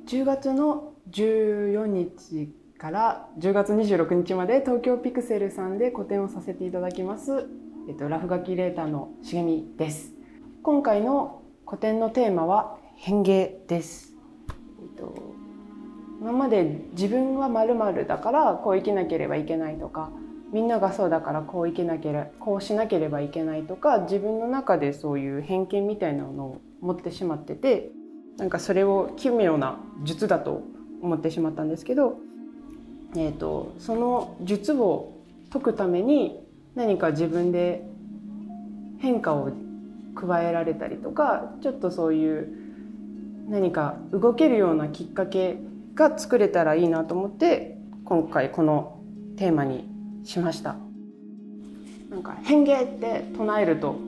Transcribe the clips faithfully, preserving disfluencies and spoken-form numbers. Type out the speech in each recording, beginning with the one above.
じゅうがつのじゅうよっかからじゅうがつにじゅうろくにちまで東京ピクセルさんで個展をさせていただきます、えっと、ラフ書きレーターの茂みです。今回の個展のテーマは変化です。えっと、今まで自分は〇〇だからこう生きなければいけないとか、みんながそうだからこう生きなければこうしなければいけないとか、自分の中でそういう偏見みたいなのを持ってしまってて、なんかそれを奇妙な術だと思ってしまったんですけど、えーと、その術を解くために何か自分で変化を加えられたりとか、ちょっとそういう何か動けるようなきっかけが作れたらいいなと思って今回このテーマにしました。なんか変化って唱えると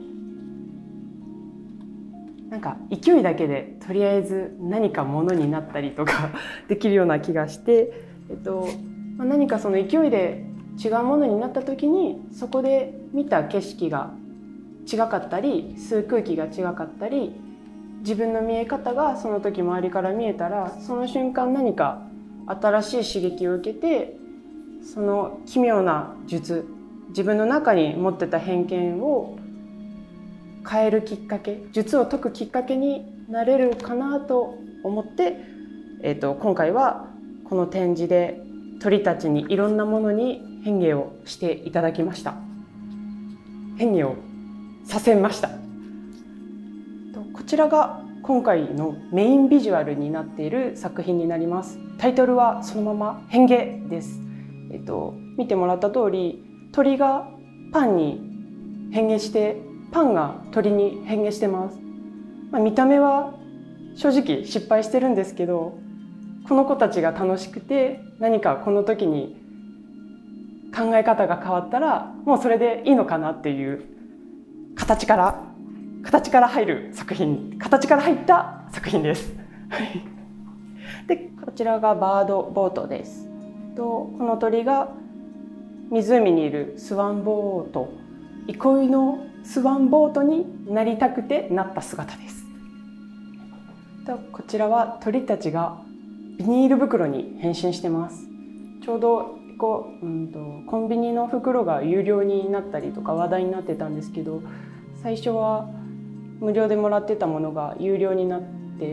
なんか勢いだけでとりあえず何かものになったりとかできるような気がして、えっとまあ、何かその勢いで違うものになった時にそこで見た景色が違かったり吸う空気が違かったり、自分の見え方がその時周りから見えたら、その瞬間何か新しい刺激を受けて、その奇妙な術、自分の中に持ってた偏見を変えるきっかけ、術を解くきっかけになれるかなと思って、えーと、今回はこの展示で鳥たちにいろんなものに変化をしていただきました。変化をさせました。こちらが今回のメインビジュアルになっている作品になります。タイトルはそのまま変化です。えっと、見てもらった通り、鳥がパンに変化してパンが鳥に変化してます。まあ、見た目は正直失敗してるんですけど、この子たちが楽しくて、何かこの時に考え方が変わったらもうそれでいいのかなっていう形から形から入る作品、形から入った作品です。で、こちらがバードボートです。とこの鳥が湖にいるスワンボート、憩いのスワンボートになりたくてなった姿です。とこちらは鳥たちがビニール袋に変身してます。ちょうどこう、うんと、コンビニの袋が有料になったりとか話題になってたんですけど、最初は無料でもらってたものが有料になって、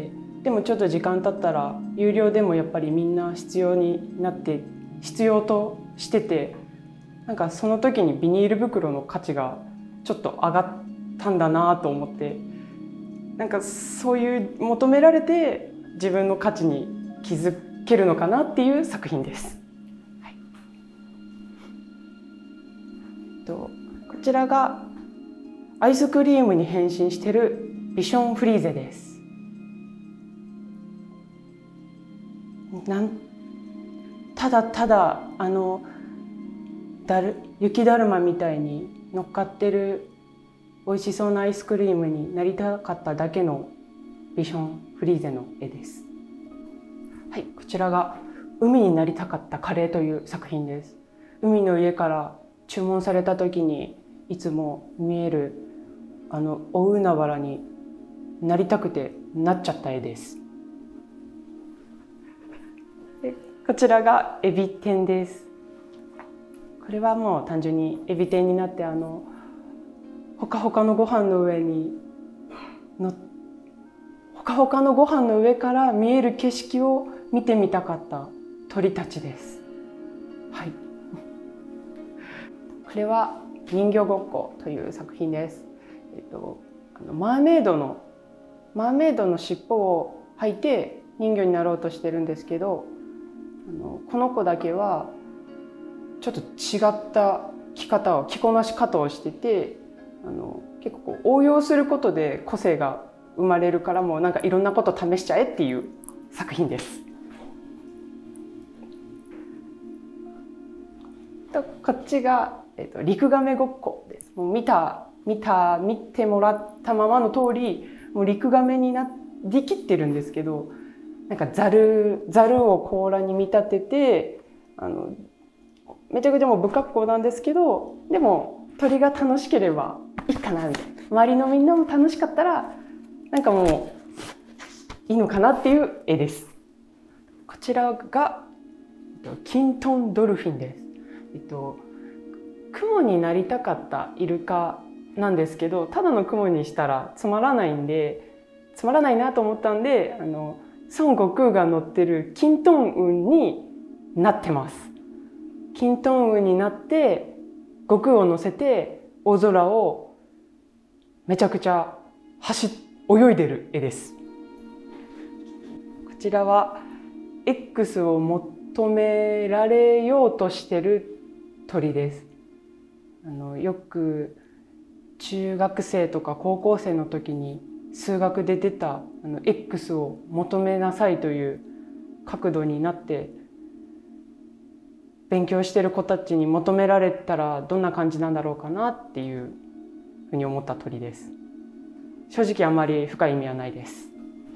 でもちょっと時間経ったら有料でもやっぱりみんな必要になって必要としてて、なんかその時にビニール袋の価値がちょっと上がったんだなと思って、なんかそういう求められて自分の価値に気づけるのかなっていう作品です。はい、とこちらがアイスクリームに変身しているビションフリーゼです。なんただただあのだる雪だるまみたいに乗っかってる美味しそうなアイスクリームになりたかっただけのビションフリーゼの絵です。はい、こちらが海になりたかったカレーという作品です。海の家から注文された時にいつも見えるあの大海原になりたくてなっちゃった絵です。でこちらがエビ天です。これはもう単純にエビ天になって、あのほかほかのご飯の上にのほかほかのご飯の上から見える景色を見てみたかった鳥たちです。はい、これは人魚ごっこという作品です。えっと、あのマーメイドのマーメイドの尻尾を履いて人魚になろうとしてるんですけど、あのこの子だけはちょっと違った着方を着こなし方をしてて、あの結構こう応用することで個性が生まれるから、もうなんかいろんなこと試しちゃえっていう作品です。とこっちが、えっと、リクガメごっこです。もう見た見た見てもらったままの通り、もうリクガメになりきってるんですけど、なんかザルザルを甲羅に見立てて、あのめちゃくちゃもう不格好なんですけど、でも鳥が楽しければいいかなみたいな、周りのみんなも楽しかったらなんかもういいのかなっていう絵です。 こちらがキントンドルフィンです。えっと雲になりたかったイルカなんですけど、ただの雲にしたらつまらないんでつまらないなと思ったんで、あの孫悟空が乗ってるキントン雲になってます。キントン雲になって悟空を乗せて大空をめちゃくちゃ走泳いでる絵です。こちらは X を求められようとしてる鳥です。あのよく中学生とか高校生の時に数学で出たあの X を求めなさいという角度になって勉強してる子たちに求められたらどんな感じなんだろうかなっていうふうに思った鳥です。正直あまり深い意味はないです。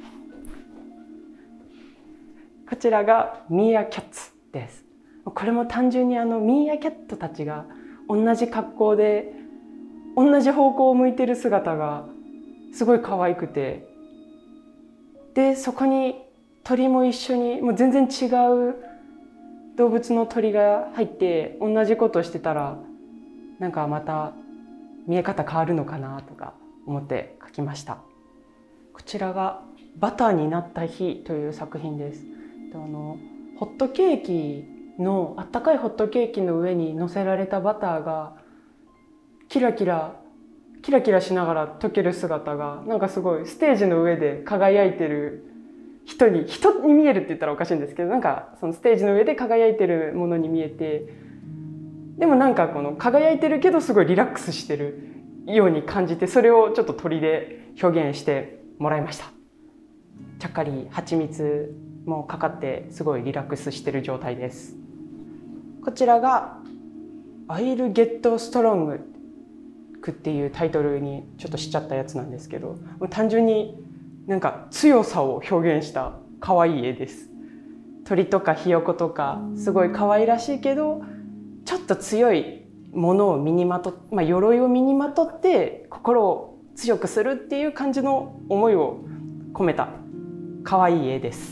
こちらがミーアキャッツです。これも単純にあのミーアキャットたちが同じ格好で同じ方向を向いてる姿がすごい可愛くて、でそこに鳥も一緒にもう全然違う動物の鳥が入って同じことしてたらなんかまた見え方変わるのかなとか思って描きました。こちらがバターになった日という作品です。あのホットケーキのあったかいホットケーキの上に乗せられたバターがキラキラキラキラしながら溶ける姿がなんかすごいステージの上で輝いてる人に人に見えるって言ったらおかしいんですけど、なんかそのステージの上で輝いてるものに見えて、でもなんかこの輝いてるけどすごいリラックスしてるように感じて、それをちょっと鳥で表現してもらいました。ちゃっかり蜂蜜もかかってすごいリラックスしてる状態です。こちらが「I'll Get Strong」っていうタイトルにちょっとしちゃったやつなんですけど、単純になんか強さを表現した可愛い絵です。鳥とかひよことかすごい可愛らしいけどちょっと強いものを身にまと、まあ、鎧を身にまとって心を強くするっていう感じの思いを込めた可愛い絵です。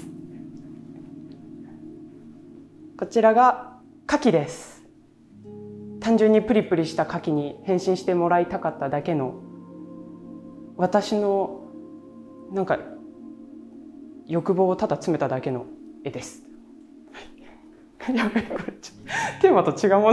こちらが牡蠣です。単純にプリプリした牡蠣に変身してもらいたかっただけの私のなんか欲望をただ詰めただけの絵です。やばい、これテーマと違うもの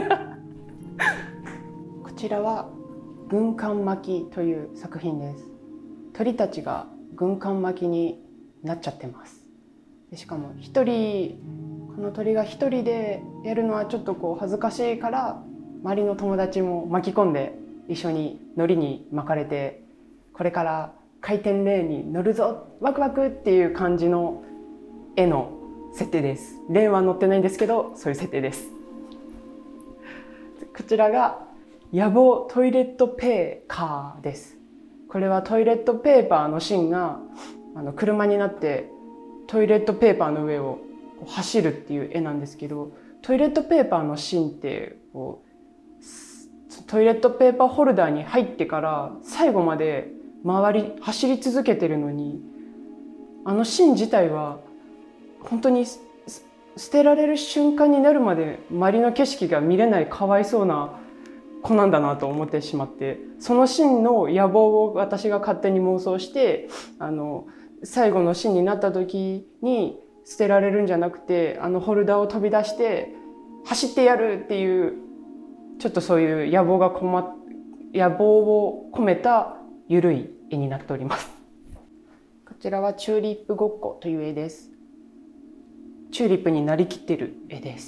こちらは軍艦巻きという作品です。鳥たちが軍艦巻きになっちゃってます。でしかも一人この鳥が一人でやるのはちょっとこう恥ずかしいから、周りの友達も巻き込んで一緒に乗りに巻かれて、これから回転レーンに乗るぞワクワクっていう感じの絵の設定です。レーンは乗ってないんですけどそういう設定です。こちらが野望トイレットペーカーです。これはトイレットペーパーの芯があの車になってトイレットペーパーの上を走るっていう絵なんですけど、トイレットペーパーの芯ってこうトイレットペーパーホルダーに入ってから最後まで回り走り続けてるのに、あの芯自体は本当に捨てられる瞬間になるまで周りの景色が見れないかわいそうな子なんだなと思ってしまって、その芯の野望を私が勝手に妄想して、あの最後の芯になった時に捨てられるんじゃなくてあのホルダーを飛び出して走ってやるっていう、ちょっとそういう野望がこま野望を込めたゆるい絵になっております。こちらはチューリップごっこという絵です。チューリップになりきってる絵です。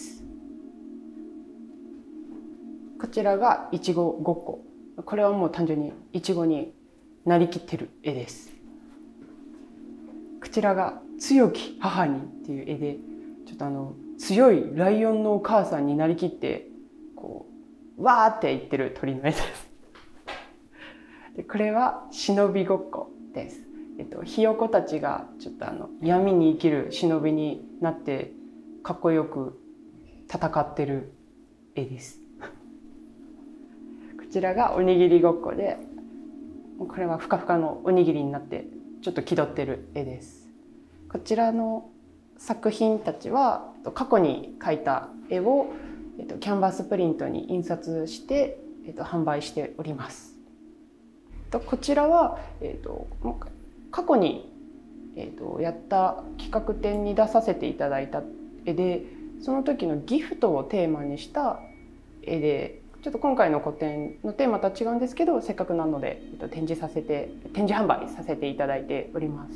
こちらがイチゴごっこ。これはもう単純にイチゴになりきってる絵です。こちらが強き母にっていう絵で、ちょっとあの強いライオンのお母さんになりきってこうわーって言ってる鳥の絵です。でこれは忍びごっこです。えっと、ひよこたちがちょっとあの闇に生きる忍びになってかっこよく戦ってる絵です。こちらがおにぎりごっこで、これはふかふかのおにぎりになってちょっと気取ってる絵です。こちらの作品たちは過去に描いた絵を、えっと、キャンバスプリントに印刷して、えっと、販売しております。とこちらは、えっと、過去に、えっと、やった企画展に出させていただいた絵で、その時のギフトをテーマにした絵で、ちょっと今回の個展のテーマとは違うんですけど、せっかくなので、えっと、展示させて展示販売させていただいております。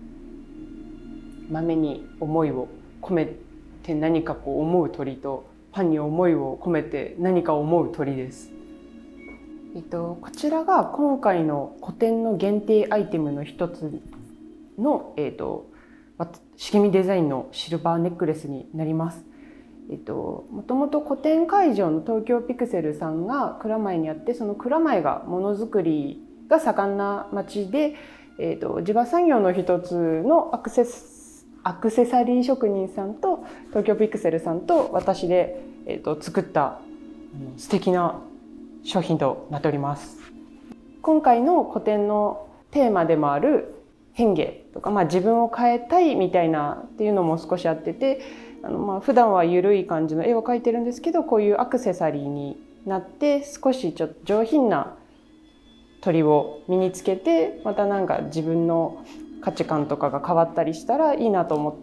豆に思いを込めて何かこう思う鳥と、パンに思いを込めて何か思う鳥です。えっと、こちらが今回の個展の限定アイテムの一つの、えっと、茂みデザインのシルバーネックレスになります。えっと、もともと個展会場の東京ピクセルさんが蔵前にあって、その蔵前がものづくりが盛んな町で、えっと、地場産業の一つのアクセスアクセサリー職人さんと東京ピクセルさんと私で、えー、と作った素敵な商品となっております。今回の個展のテーマでもある変化とか、まあ、自分を変えたいみたいなっていうのも少しあってて、あのまあ普段は緩い感じの絵を描いてるんですけど、こういうアクセサリーになって少しちょっと上品な鳥を身につけて、またなんか自分の価値観とかが変わったりしたらいいなと思って、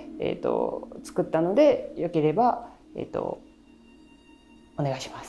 えー、と作ったので、よければ、えー、とお願いします。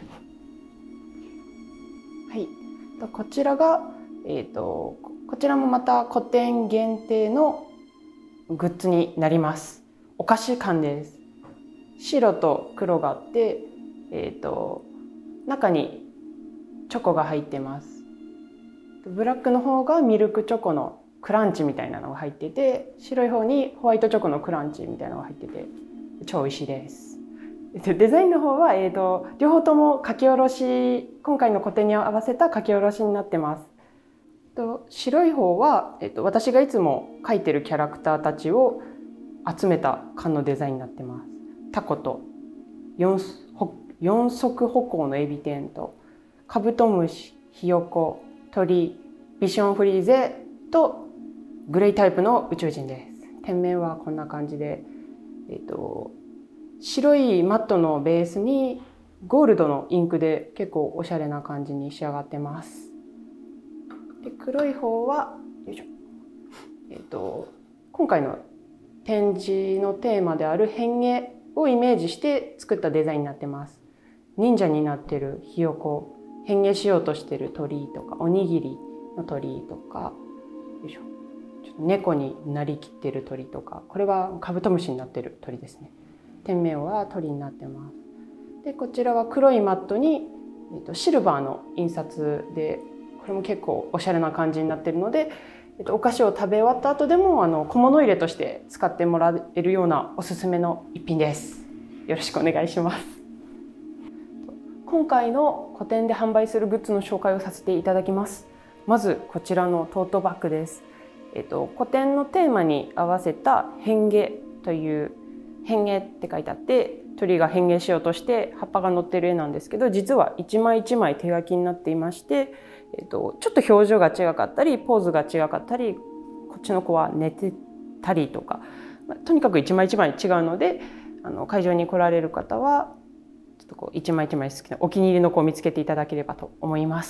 はい、こちらが、えー、とこちらもまた個展限定のグッズになります。お菓子缶です。白と黒があって、えー、と中にチョコが入ってます。ブラックの方がミルクチョコのクランチみたいなのが入ってて、白い方にホワイトチョコのクランチみたいなのが入ってて超美味しいです。デザインの方は、えーと、両方とも書き下ろし、今回の個展に合わせた書き下ろしになってます。と白い方は、えーと、私がいつも描いてるキャラクターたちを集めた缶のデザインになってます。タコと四四足歩行のエビ天とカブトムシ、ヒヨコ、鳥、ビションフリーゼとグレイタイプの宇宙人です。店名はこんな感じで、えーと、白いマットのベースにゴールドのインクで結構おしゃれな感じに仕上がってます。で黒い方はよいしょ、えーと、今回の展示のテーマである変化をイメージして作ったデザインになってます。忍者になってるひよこ、変化しようとしてる鳥とか、おにぎりの鳥とか、よいしょ、ちょっと猫になりきってる鳥とか、これはカブトムシになってる鳥ですね。店名は鳥になってます。でこちらは黒いマットに、えっと、シルバーの印刷で、これも結構おしゃれな感じになってるので、えっと、お菓子を食べ終わった後でもあの小物入れとして使ってもらえるようなおすすめの一品です。よろしくお願いします。今回の個展で販売するグッズの紹介をさせていただきます。まずこちらのトートバッグです。えっと、個展のテーマに合わせた変化という、変化って書いてあって、鳥が変化しようとして葉っぱが乗ってる絵なんですけど、実は一枚一枚手書きになっていまして、えっと、ちょっと表情が違かったりポーズが違かったり、こっちの子は寝てたりとか、まあ、とにかく一枚一枚違うので、あの会場に来られる方はちょっとこう一枚一枚好きなお気に入りの子を見つけていただければと思います。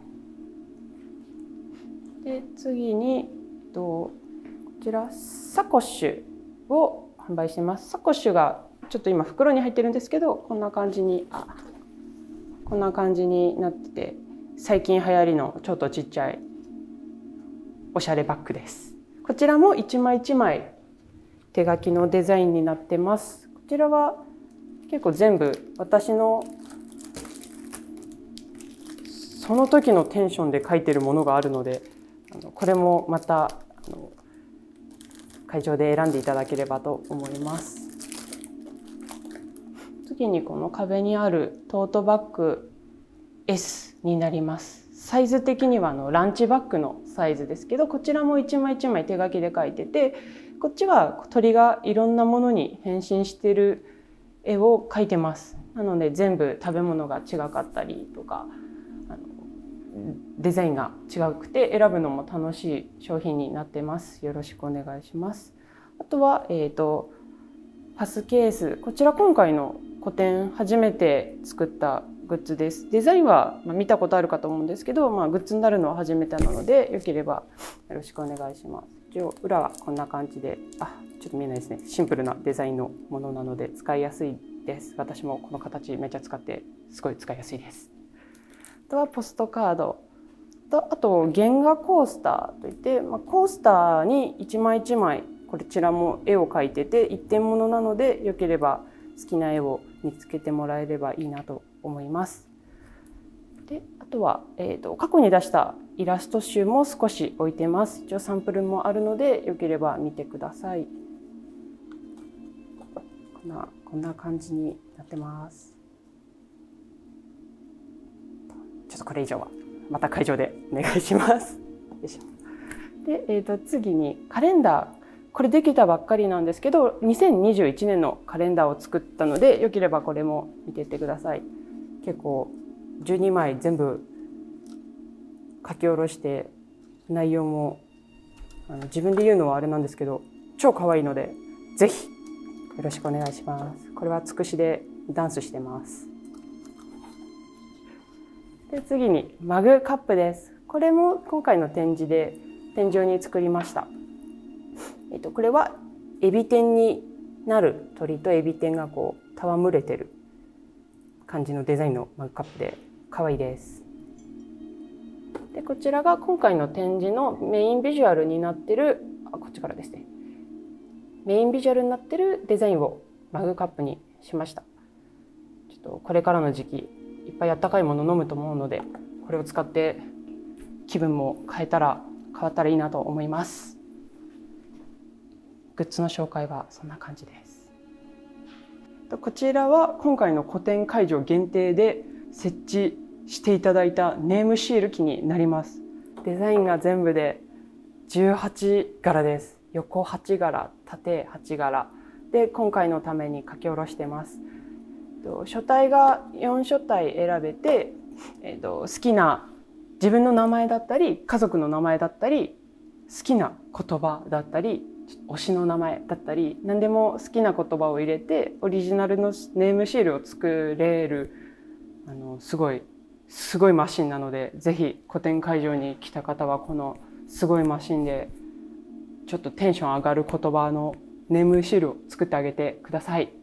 で次に、えっと、こちらサコッシュを販売してます。サコッシュがちょっと今袋に入ってるんですけど、こんな感じにあこんな感じになってて、最近流行りのちょっとちっちゃいおしゃれバッグです。こちらも一枚一枚手書きのデザインになってます。こちらは結構全部私のその時のテンションで書いてるものがあるので、あのこれもまたあの会場で選んでいただければと思います。次にこの壁にあるトートバッグ エス になります。サイズ的にはあのランチバッグのサイズですけど、こちらも一枚一枚手書きで描いてて、こっちは鳥がいろんなものに変身している絵を描いてます。なので全部食べ物が違かったりとか、あのデザインが違くて選ぶのも楽しい商品になってます。よろしくお願いします。 あとは、えーと、パスケース。こちら今回の個展初めて作ったグッズです。デザインは見たことあるかと思うんですけど、まあ、グッズになるのは初めてなので、よければよろしくお願いします。一応裏はこんな感じで、あ、ちょっと見えないですね。シンプルなデザインのものなので使いやすいです。私もこの形めっちゃ使ってすごい使いやすいです。あとはポストカードと、あと原画コースターといって、まあ、コースターに一枚一枚こちらも絵を描いてて一点物なので、よければ好きな絵を見つけてもらえればいいなと思います。で、あとは、えーと、過去に出したイラスト集も少し置いてます。一応サンプルもあるので、よければ見てください。こんな、こんな感じになってます。ちょっとこれ以上はまた会場でお願いします。よいしょ。で、えーと、次にカレンダー。これできたばっかりなんですけど、にせんにじゅういちねんのカレンダーを作ったので、よければこれも見ていってください。結構じゅうにまい全部書き下ろして、内容もあの自分で言うのはあれなんですけど、超可愛いので、ぜひよろしくお願いします。これはつくしでダンスしてます。で、次にマグカップです。これも今回の展示で天井に作りました。えっと、これはエビ天になる鳥とエビ天がこう戯れてる感じのデザインのマグカップで可愛いです。で、こちらが今回の展示のメインビジュアルになってる、あ、こっちからですね。メインビジュアルになってるデザインをマグカップにしました。ちょっとこれからの時期いっぱいあったかいもの飲むと思うので、これを使って気分も変えたら変わったらいいなと思います。グッズの紹介はそんな感じです。こちらは今回の個展会場限定で設置していただいたネームシール機になります。デザインが全部でじゅうはちがらです。横はちがら、縦はちがらで今回のために書き下ろしてます。書体がよん書体選べて、えーと、好きな自分の名前だったり家族の名前だったり好きな言葉だったり推しの名前だったり何でも好きな言葉を入れてオリジナルのネームシールを作れるあのすごいすごいマシンなので、ぜひ個展会場に来た方はこのすごいマシンでちょっとテンション上がる言葉のネームシールを作ってあげてください。